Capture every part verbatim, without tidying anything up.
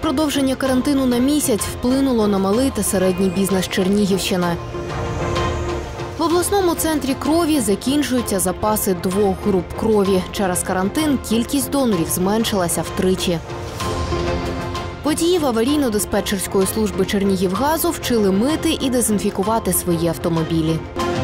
Продовження карантину на місяць вплинуло на малий та середній бізнес Чернігівщини. В обласному центрі крові закінчуються запаси двох груп крові. Через карантин кількість донорів зменшилася втричі. Водіїв аварійно-диспетчерської служби Чернігівгазу вчили мити і дезінфікувати свої автомобілі.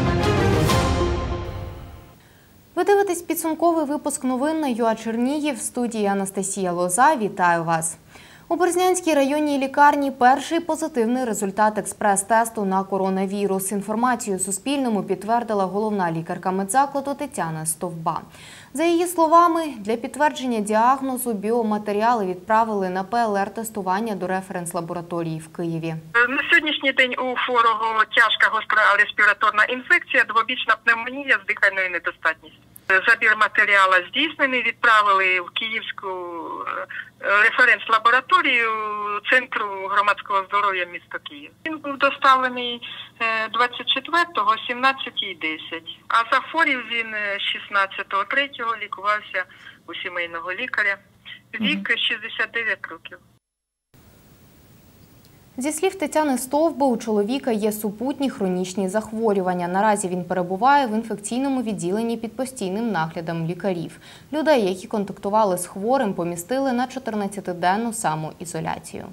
Ви дивитесь підсумковий випуск новин на ЮА Чернігів. В студії Анастасія Лоза. Вітаю вас. У Березнянській районній лікарні перший позитивний результат експрес-тесту на коронавірус. Інформацію Суспільному підтвердила головна лікарка медзакладу Тетяна Стовба. За її словами, для підтвердження діагнозу біоматеріали відправили на ПЛР-тестування до референс-лабораторії в Києві. На сьогоднішній день у хворого тяжка гостра респіраторна інфекція, двобічна пневмонія з дихальною недостатністю. Забір матеріалу здійснений, відправили в Київську референс-лабораторію Центру громадського здоров'я міста Київ. Він був доставлений двадцять четвертого о сімнадцятій десять, а захворів він шістнадцятого третього, лікувався у сімейного лікаря. Вік шістдесят дев'ять років. Зі слів Тетяни Стовби, у чоловіка є супутні хронічні захворювання. Наразі він перебуває в інфекційному відділенні під постійним наглядом лікарів. Людей, які контактували з хворим, помістили на чотирнадцятиденну самоізоляцію.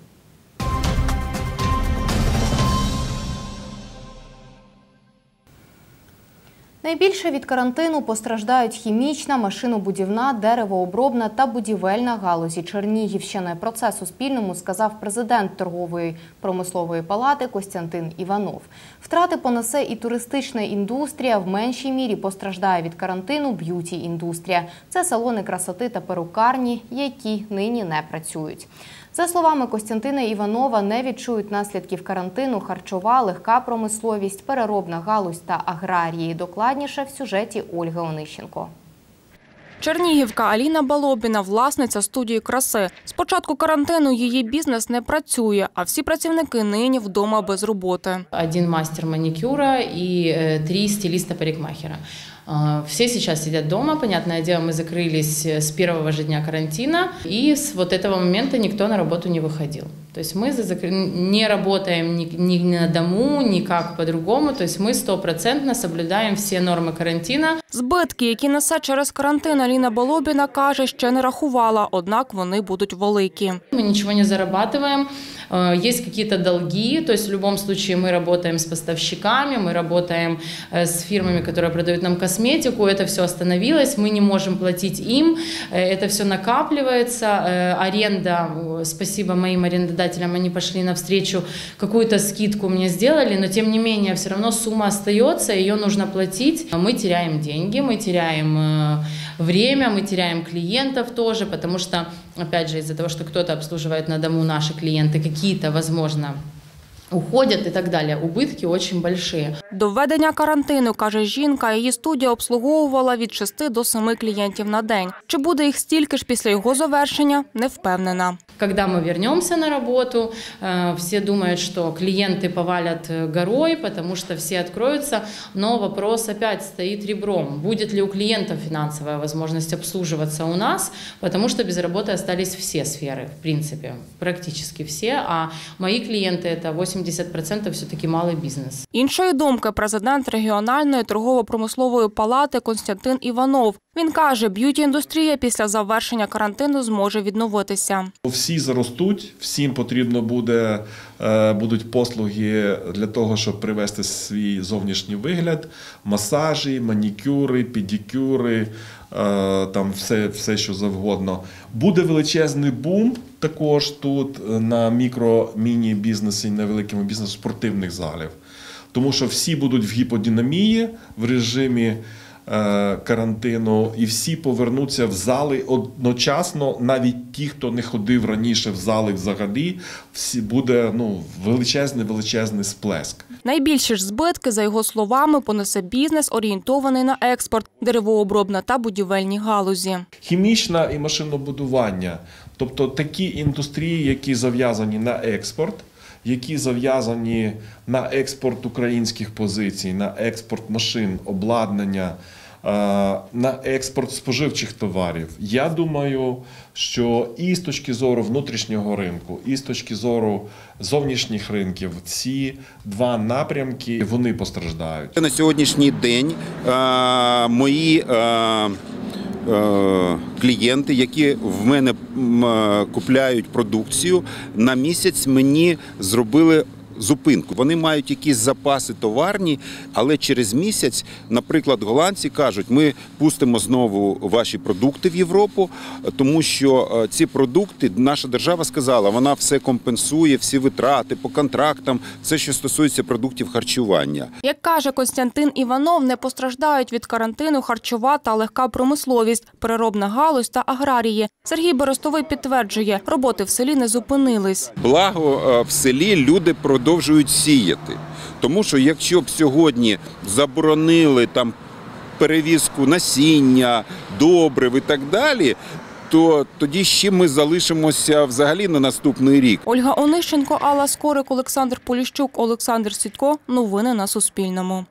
Найбільше від карантину постраждають хімічна, машинобудівна, деревообробна та будівельна галузі Чернігівщини. Про це Суспільному сказав президент торгової промислової палати Костянтин Іванов. Втрати понесе і туристична індустрія, в меншій мірі постраждає від карантину б'юті-індустрія. Це салони красоти та перукарні, які нині не працюють. За словами Костянтина Іванова, не відчують наслідків карантину харчова, легка промисловість, переробна галузь та аграрії. Докладніше в сюжеті Ольги Онищенко. Чернігівка Аліна Балобіна – власниця студії краси. З початку карантину її бізнес не працює, а всі працівники нині вдома без роботи. Один мастер манікюра і три стиліста-парикмахера. Все сейчас сидят дома, понятное дело, мы закрылись с первого же дня карантина, и с вот этого момента никто на работу не выходил. То есть мы не работаем ни, ни на дому, никак по-другому, то есть мы стопроцентно соблюдаем все нормы карантина. Збитки, які несе через карантин, Аліна Балобіна каже, ще не рахувала, однак вони будуть великі. Мы ничего не зарабатываем. Есть какие-то долги, то есть в любом случае мы работаем с поставщиками, мы работаем с фирмами, которые продают нам косметику, это все остановилось, мы не можем платить им, это все накапливается, аренда, спасибо моим арендодателям, они пошли навстречу, какую-то скидку мне сделали, но тем не менее все равно сумма остается, ее нужно платить. Мы теряем деньги, мы теряем время, мы теряем клиентов тоже, потому что, опять же, из-за того, что кто-то обслуживает на дому наши клиенты, какие-то, возможно, уходять і так далі. Убитки дуже великі. До введення карантину, каже жінка, її студія обслуговувала від шести до семи клієнтів на день. Чи буде їх стільки ж після його завершення, не впевнена. Коли ми повернемося на роботу, всі думають, що клієнти повалять горою, тому що всі відкриються, але вопрос опять стоїть ребром. Буде ли у клієнтів фінансова можливість обслуживатися у нас, тому що без роботи залишились всі сфери, в принципі, практично всі, а мої клієнти – це вісімдесят відсотків все-таки малий бізнес. Іншої думки президент регіональної торгово-промислової палати Костянтин Іванов. Він каже, б'юті-індустрія після завершення карантину зможе відновитися. Всі заростуть, всім потрібно буде, будуть послуги для того, щоб привести свій зовнішній вигляд, масажі, манікюри, педикюри, там все, все, що завгодно. Буде величезний бум також тут на мікро-міні-бізнесі, на великому бізнесі спортивних залів. Тому що всі будуть в гіподинамії, в режимі карантину, і всі повернуться в зали одночасно, навіть ті, хто не ходив раніше в зали взагалі, всі буде ну, величезний-величезний сплеск. Найбільші ж збитки, за його словами, понесе бізнес, орієнтований на експорт, деревообробна та будівельні галузі. Хімічна і машинобудування, тобто такі індустрії, які зав'язані на експорт, які зав'язані на експорт українських позицій, на експорт машин, обладнання, на експорт споживчих товарів. Я думаю, що і з точки зору внутрішнього ринку, і з точки зору зовнішніх ринків ці два напрямки, вони постраждають. На сьогоднішній день е, мої е, е, клієнти, які в мене е, купляють продукцію, на місяць мені зробили зупинку. Вони мають якісь запаси товарні, але через місяць, наприклад, голландці кажуть, ми пустимо знову ваші продукти в Європу, тому що ці продукти, наша держава сказала, вона все компенсує, всі витрати по контрактам, все, що стосується продуктів харчування. Як каже Костянтин Іванов, не постраждають від карантину харчова та легка промисловість, переробна галузь та аграрії. Сергій Берестовий підтверджує, роботи в селі не зупинились. Благо в селі люди продовжують продовжують сіяти. Тому що якщо б сьогодні заборонили там перевізку насіння, добрив і так далі, то тоді ще ми залишимося взагалі на наступний рік. Ольга Онищенко, Алла Скорик, Олександр Поліщук, Олександр Сідько. Новини на Суспільному.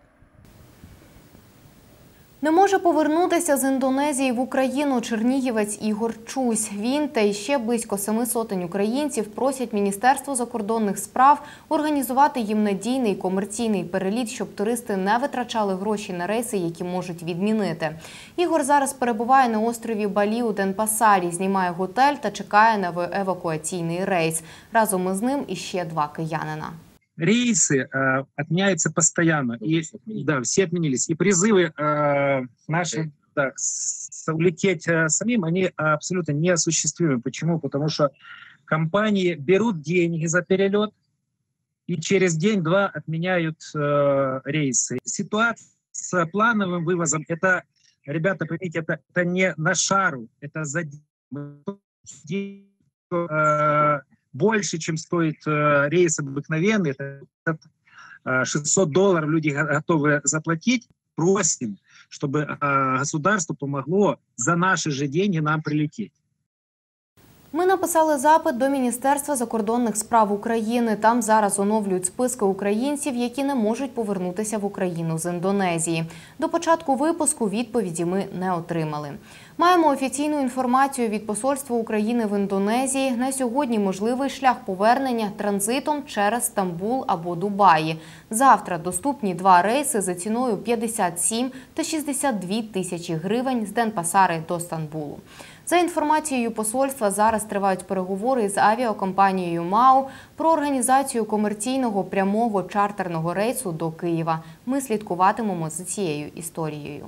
Не може повернутися з Індонезії в Україну чернігівець Ігор Чусь. Він та ще близько семи сотень українців просять Міністерство закордонних справ організувати їм надійний комерційний переліт, щоб туристи не витрачали гроші на рейси, які можуть відмінити. Ігор зараз перебуває на острові Балі у Денпасарі, знімає готель та чекає на евакуаційний рейс. Разом із ним іще два киянина. Рейсы э, отменяются постоянно, и да, все отменились. И призывы э, наши да, с, улететь э, самим, они абсолютно неосуществимы. Почему? Потому что компании берут деньги за перелет и через день-два отменяют э, рейсы. Ситуация с плановым вывозом, это, ребята, поймите, это, это не на шару, это за день. Э, больше, чем стоит э, рейс обыкновенный, это э, шестьсот долларов люди готовы заплатить. Просим, чтобы э, государство помогло за наши же деньги нам прилететь. Ми написали запит до Міністерства закордонних справ України. Там зараз оновлюють списки українців, які не можуть повернутися в Україну з Індонезії. До початку випуску відповіді ми не отримали. Маємо офіційну інформацію від Посольства України в Індонезії. На сьогодні можливий шлях повернення транзитом через Стамбул або Дубаї. Завтра доступні два рейси за ціною п'ятдесят сім та шістдесят дві тисячі гривень з Денпасари до Стамбулу. За інформацією посольства, зараз тривають переговори з авіакомпанією МАУ про організацію комерційного прямого чартерного рейсу до Києва. Ми слідкуватимемо за цією історією.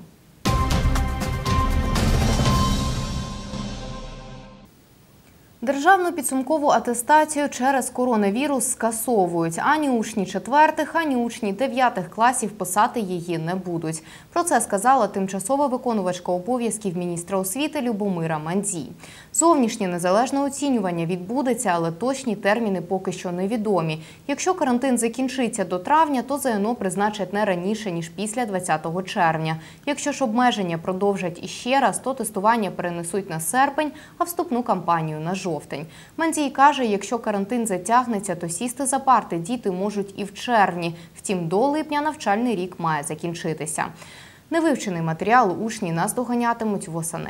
Державну підсумкову атестацію через коронавірус скасовують. Ані учні четвертих, ані учні дев'ятих класів писати її не будуть. Про це сказала тимчасова виконувачка обов'язків міністра освіти Любомира Мандзій. Зовнішнє незалежне оцінювання відбудеться, але точні терміни поки що невідомі. Якщо карантин закінчиться до травня, то ЗНО призначать не раніше, ніж після двадцятого червня. Якщо ж обмеження продовжать іще раз, то тестування перенесуть на серпень, а вступну кампанію – на жовтень. Мандзій каже, якщо карантин затягнеться, то сісти за парти діти можуть і в червні. Втім, до липня навчальний рік має закінчитися. Невивчений матеріал учні наздоганятимуть восени.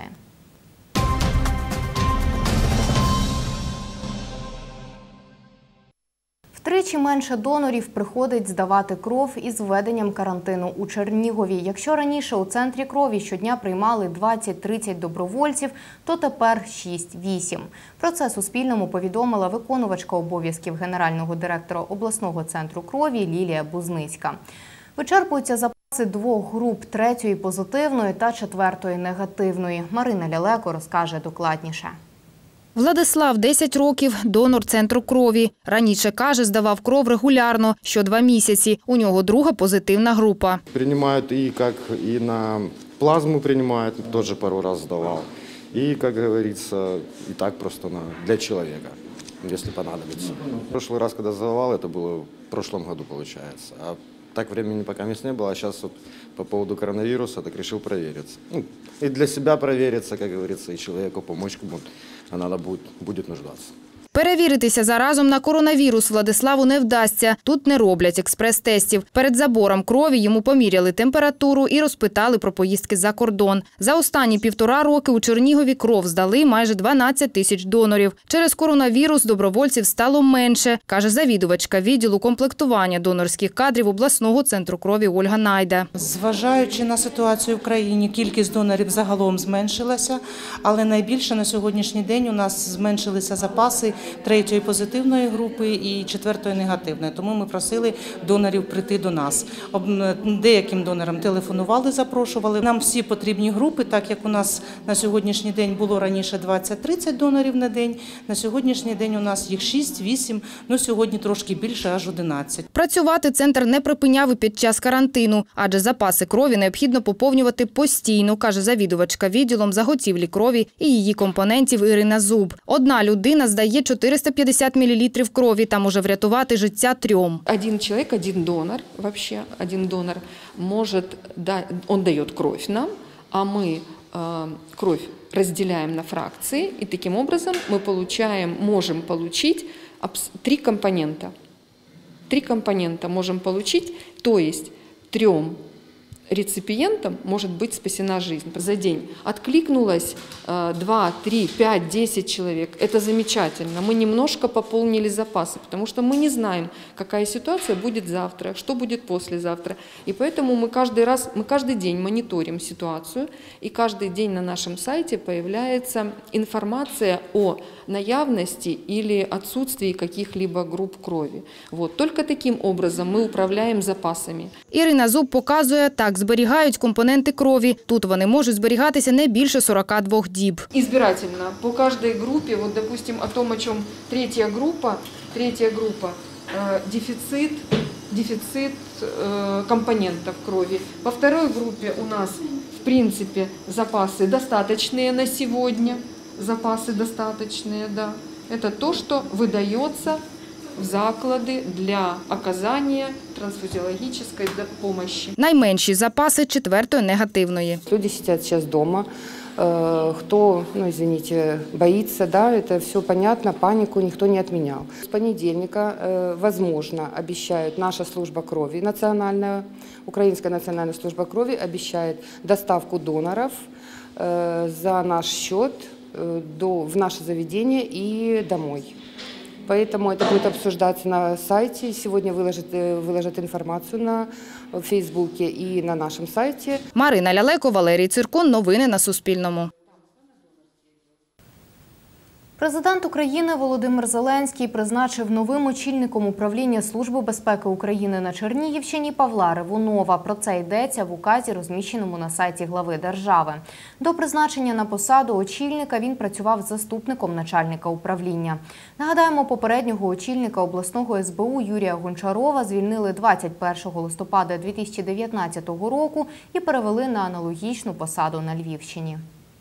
Втричі менше донорів приходить здавати кров із введенням карантину у Чернігові. Якщо раніше у центрі крові щодня приймали двадцять-тридцять добровольців, то тепер шість-вісім. Про це Суспільному повідомила виконувачка обов'язків генерального директора обласного центру крові Лілія Бузницька. Вичерпуються запаси двох груп – третьої позитивної та четвертої негативної. Марина Лялеко розкаже докладніше. Владислав – десять років, донор центру крові. Раніше, каже, здавав кров регулярно, що два місяці. У нього друга позитивна група. Приймають і, як, і на плазму приймають, теж пару разів здавав. І, як говориться, і так просто на, для чоловіка, якщо понадобиться. Прошлый раз, коли здавав, це було в прошлом году, виходить. А так времени пока не было, а сейчас вот по поводу коронавируса так решил провериться. Ну, и для себя провериться, как говорится, и человеку помочь, кому надо будет, будет нуждаться. Перевіритися заразом на коронавірус Владиславу не вдасться. Тут не роблять експрес-тестів. Перед забором крові йому поміряли температуру і розпитали про поїздки за кордон. За останні півтора роки у Чернігові кров здали майже дванадцять тисяч донорів. Через коронавірус добровольців стало менше, каже завідувачка відділу комплектування донорських кадрів обласного центру крові Ольга Найда. Зважаючи на ситуацію в країні, кількість донорів загалом зменшилася, але найбільше на сьогоднішній день у нас зменшилися запаси третьої позитивної групи і четвертої негативної. Тому ми просили донорів прийти до нас. Деяким донорам телефонували, запрошували. Нам всі потрібні групи, так як у нас на сьогоднішній день було раніше двадцять-тридцять донорів на день, на сьогоднішній день у нас їх шість-вісім, ну сьогодні трошки більше, аж одинадцять. Працювати центр не припиняв і під час карантину, адже запаси крові необхідно поповнювати постійно, каже завідувачка відділом заготівлі крові і її компонентів Ірина Зуб. Одна людина здає чотириста п'ятдесят мілілітрів крові та може врятувати життя трьом. Один человек, один донор, вообще один донор может, да, он дает кровь нам, а мы э, кровь разделяем на фракции, и таким образом мы получаем, можем получить три компонента. Три компонента можем получить, то есть трем реципиентам может быть спасена жизнь. За день откликнулось два, три, пять, десять человек. Это замечательно. Мы немножко пополнили запасы, потому что мы не знаем, какая ситуация будет завтра, что будет послезавтра. И поэтому мы каждый раз, мы каждый день мониторим ситуацию, и каждый день на нашем сайте появляется информация о наявности или отсутствии каких-либо групп крови. Вот. Только таким образом мы управляем запасами. Ірина Зуб показує, так зберігають компоненти крові. Тут вони можуть зберігатися не більше сорока двох діб. Избирательно по каждой группе, вот допустим о том, о чем третья группа, третья группа э, дефицит, дефицит э, компонентов крови. По второй группе у нас в принципе запасы достаточные на сегодня, запасы достаточные, да. Это то, что выдается в заклади для оказання трансфузіологічної допомоги. Найменші запаси четвертої негативної. Люди сидять зараз вдома. Кто, ну извините, боится, да, это все понятно, панику никто не отменял. С понедельника, возможно, обещают наша служба крови, национальная, Украинская национальная служба крови обещает доставку доноров за наш счет до, в наше заведение и домой. Поэтому это будет обсуждаться на сайте. Сегодня выложат, выложат информацию на Фейсбуке и на нашем сайте. Марина Лялеко, Валерій Циркун. Новини на Суспільному. Президент України Володимир Зеленський призначив новим очільником управління Служби безпеки України на Чернігівщині Павла Ревунова. Про це йдеться в указі, розміщеному на сайті глави держави. До призначення на посаду очільника він працював заступником начальника управління. Нагадаємо, попереднього очільника обласного ес бе у Юрія Гончарова звільнили двадцять першого листопада дві тисячі дев'ятнадцятого року і перевели на аналогічну посаду на Львівщині.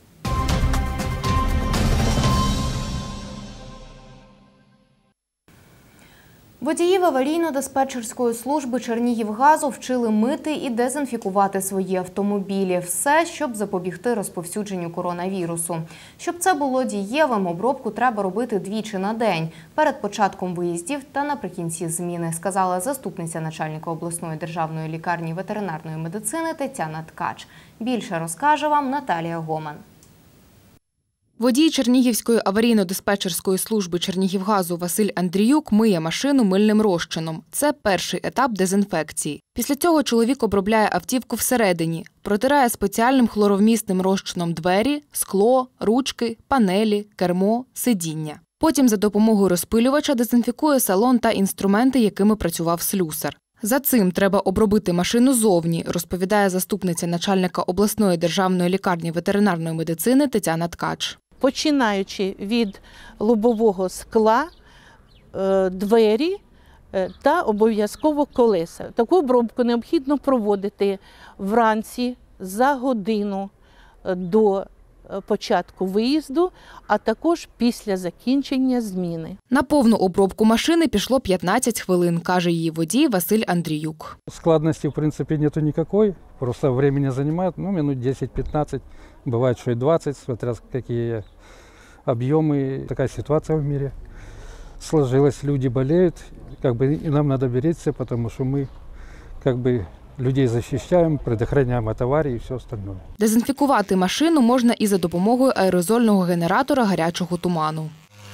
Водіїв аварійно-диспетчерської служби Чернігівгазу вчили мити і дезінфікувати свої автомобілі. Все, щоб запобігти розповсюдженню коронавірусу. Щоб це було дієвим, обробку треба робити двічі на день – перед початком виїздів та наприкінці зміни, сказала заступниця начальника обласної державної лікарні ветеринарної медицини Тетяна Ткач. Більше розкаже вам Наталія Гоман. Водій Чернігівської аварійно-диспетчерської служби Чернігівгазу Василь Андріюк миє машину мильним розчином. Це перший етап дезінфекції. Після цього чоловік обробляє автівку всередині, протирає спеціальним хлоровмісним розчином двері, скло, ручки, панелі, кермо, сидіння. Потім за допомогою розпилювача дезінфікує салон та інструменти, якими працював слюсар. За цим треба обробити машину зовні, розповідає заступниця начальника обласної державної лікарні ветеринарної медицини Тетяна Ткач. Починаючи від лобового скла, двері та обов'язково колеса. Таку обробку необхідно проводити вранці за годину до початку виїзду, а також після закінчення зміни. На повну обробку машини пішло п'ятнадцять хвилин, каже її водій Василь Андріюк. Складності, в принципі, нету ніякої, просто времени займає, ну, минут десять-пятнадцать, буває, що і двадцять, смотря які об'єми, така ситуація в світі. сложилось, люди болеют, как бы и нам надо беречься, потому что мы как бы людей захищаємо, предохраняємо від аварії і все остальное. Дезінфікувати машину можна і за допомогою аерозольного генератора гарячого туману.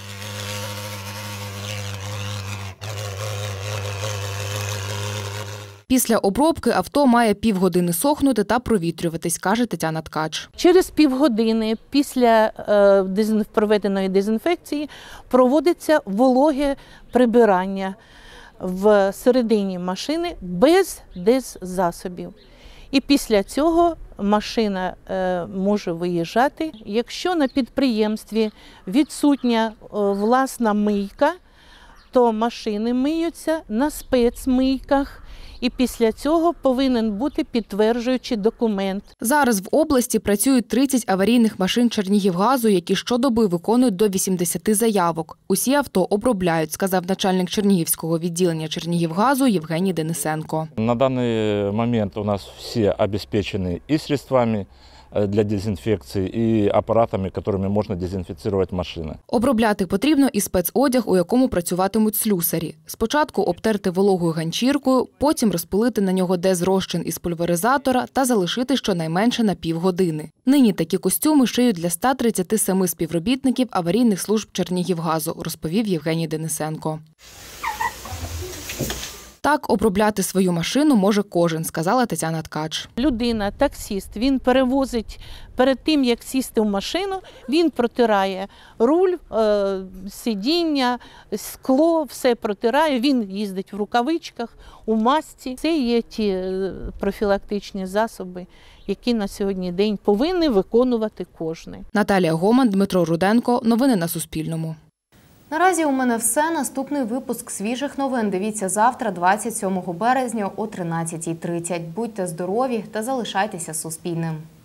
Після обробки авто має півгодини сохнути та провітрюватись, каже Тетяна Ткач. Через півгодини після е, дезін... проведеної дезінфекції проводиться вологе прибирання в середині машини без деззасобів. І після цього машина е, може виїжджати. Якщо на підприємстві відсутня е, власна мийка, то машини миються на спецмийках. І після цього повинен бути підтверджуючий документ. Зараз в області працюють тридцять аварійних машин Чернігівгазу, які щодоби виконують до вісімдесят заявок. Усі авто обробляють, сказав начальник Чернігівського відділення Чернігівгазу Євгеній Денисенко. На даний момент у нас всі обезпечені і средствами для дезінфекції, і апаратами, якими можна дезінфікувати машини. Обробляти потрібно і спецодяг, у якому працюватимуть слюсарі. Спочатку обтерти вологою ганчіркою, потім розпилити на нього дезрозчин із пульверизатора та залишити щонайменше на півгодини. Нині такі костюми шиють для ста тридцяти семи співробітників аварійних служб Чернігівгазу, розповів Євгеній Денисенко. Так обробляти свою машину може кожен, сказала Тетяна Ткач. Людина, таксіст, він перевозить, перед тим, як сісти в машину, він протирає руль, сидіння, скло, все протирає, він їздить в рукавичках, у масці. Це є ті профілактичні засоби, які на сьогодні день повинні виконувати кожен. Наталія Гоман, Дмитро Руденко. Новини на Суспільному. Наразі у мене все. Наступний випуск свіжих новин дивіться завтра, двадцять сьомого березня о тринадцятій тридцять. Будьте здорові та залишайтеся з Суспільним.